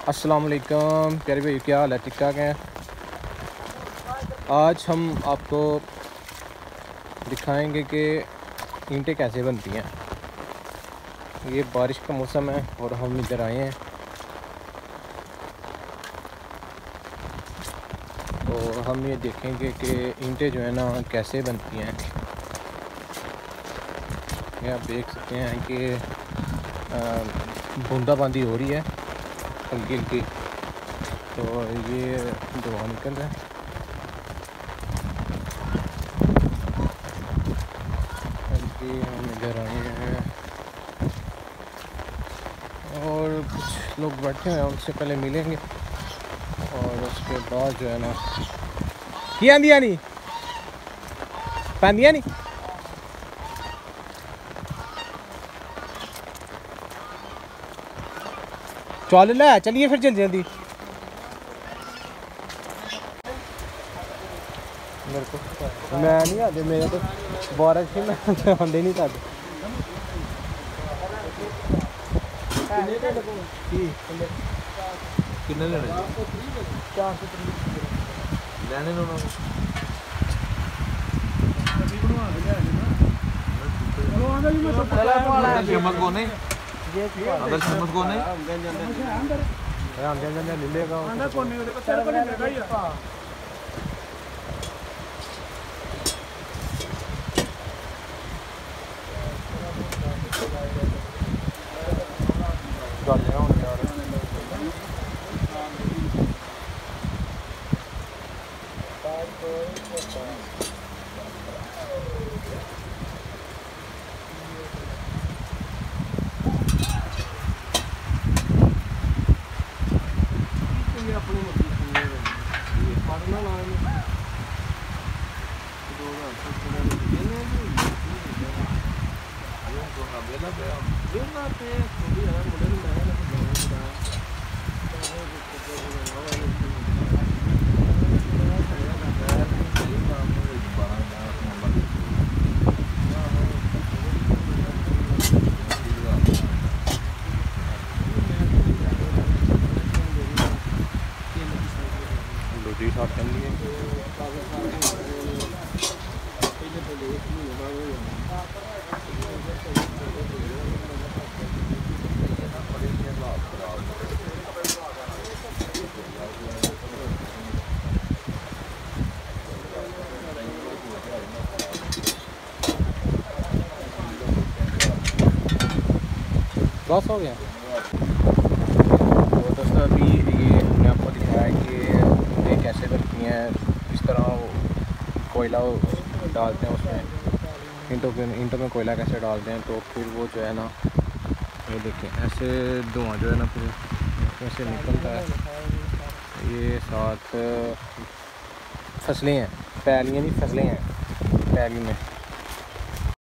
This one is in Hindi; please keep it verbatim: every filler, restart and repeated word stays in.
अस्सलाम वालेकुम प्यारे भाई, क्या हाल है? ठीक ठाक हैं। आज हम आपको दिखाएंगे कि ईंटें कैसे बनती हैं। ये बारिश का मौसम है और हम इधर आए हैं, तो हम ये देखेंगे कि ईंटें जो है ना कैसे बनती हैं। ये आप देख सकते हैं कि बूंदाबांदी हो रही है हल्की हल्की, तो ये धुआं निकल रहा है। हल्की हम इधर आए हैं और कुछ लोग बैठे हैं, उनसे पहले मिलेंगे और उसके बाद जो है ना की आंदिया नहीं पैंदिया नहीं। चल लै चलिए फिर जल्दी जल्दी। मेरे को मैं नहीं आते, मेरे तो बारिश ही मैं आते नहीं था। किन्ने लेने लेने नो फेमस कौन है? अगर फेमस कौन है? ले लेगा रोटी साथ कर लिए। बस हो गया। तो दोस्तों अभी ये हमने आपको दिखाया है कि ये कैसे बनती हैं। इस तरह कोयला डालते हैं उसमें, ईंटों के ईंटों में कोयला कैसे डालते हैं, तो फिर वो जो है ना ये देखें ऐसे धुआं जो है ना फिर ऐसे निकलता है। ये साथ फसलें हैं, पैलियाँ नहीं फसलें हैं पैली में।